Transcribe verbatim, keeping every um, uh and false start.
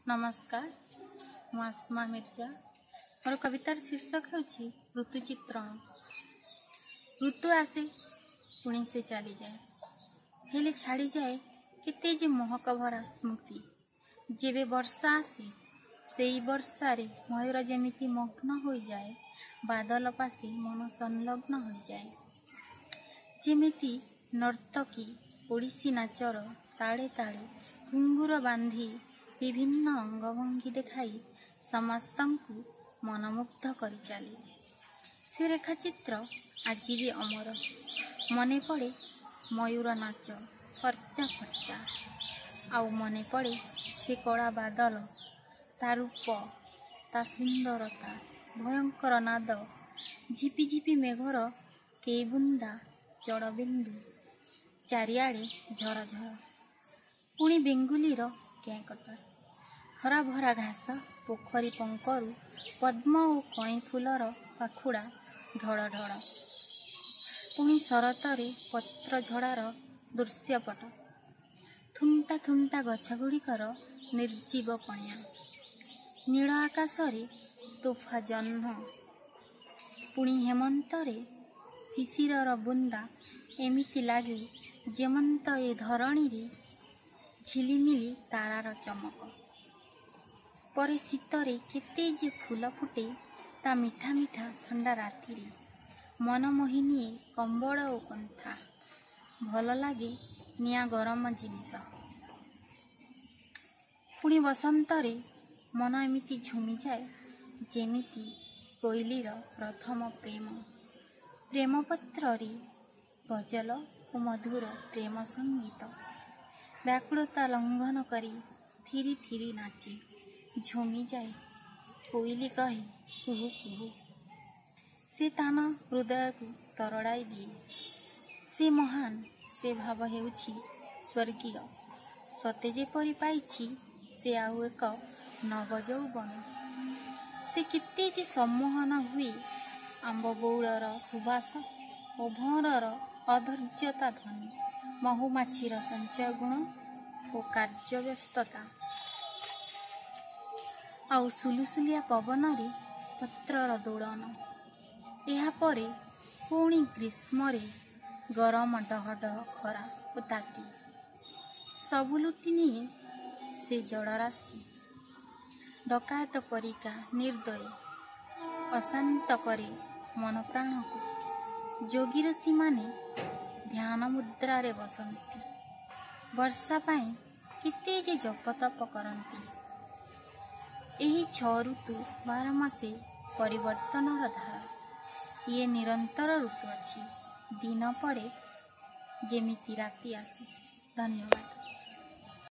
नमस्कार मु आसमा मिर्जा मोर कवितार शीर्षक होछि ऋतुचित्रण। ऋतु आसे पुणी से चली जाए हेले छाड़ी जाए केते जे महक भरा स्मृति। जेबे वर्षा आसे सेई वर्षारे मयूर जेमिति मग्न हो जाए, बादल पासे मन संलग्न हो जाए। जेमिति नर्तकी ओडिसी नाचर ताड़े ताड़े घुंगुर बांधी विभिन्न अंगभंगी देखाई समस्तंकु मनमुग्ध करि चली। से रेखाचित्र आज भी अमर मने पड़े। मयूर नाच फर्चा फर्चा आउ मने पड़े से कड़ा बादल, ता रूप, ता सुंदरता, भयंकर नाद, झिपि झिपि मेघर केई बुंदा जड़बिंदु, चारिआडे झर झर, पुणी बेंगुलीर केकटर, हरा भरा घास, पोखरी पंकरु पद्म और कई फूलर पाखुड़ा ढड़ ढड़, पुणी शरतरे पत्र झड़ार दृश्यपट, थुंटा थुंटा गछगुड़िकर निर्जीव पणिया, नील आकाशरे तोफा जह्न, पुणी हेमंतरे शिशिरर बुंदा एमिति लागे जेमंत ए धरणी रे झिलिमिली तारार चमक। परे शीतरे केते जे फूल फुटे ता मिठा मिठा ठंडा राति रे मनमोहिनी कंबल और कंथा भल लगे निया गरम जिनिस। पुणी बसंतरे मन एमिति झुमी जाए जेमिति कोइलीर प्रथम प्रेम। प्रेम पत्र रे गजल और मधुर प्रेम संगीत व्याकुलता लंघन करी थिरी थिरी नाचे झुमी जाए। कोइली कहे कुहू कुहू, से तान हृदय को तरड़ाई दिए। से महान से भाव हेउछि स्वर्गीय, सते जेपरि पाइछि से आउ एक नव यौवन। से केते जे सम्मोहन हुए आंब बौलर सुबास और भंवरर अधैर्यता ध्वनि, महुमाछीर संचय गुण और कार्य व्यस्तता, आउ सुलुसुलिया पवन रे पत्रर दोलन। एहा परे पुणी ग्रीष्मरे गरम डहडह खरा और ताती सबु लुटि निए से जड़राशि। डकायत परिका निर्दयी अशांत करे मन प्राण को। जोगीरसी माने ध्यान मुद्रारे बसंती, वर्षा पाई केते जे जपतप करंती। एही छ ऋतु बार मासे परिवर्तनर धारा, ये निरंतर ऋतु अछि। दिन परे जेमिति राति आसे। धन्यवाद।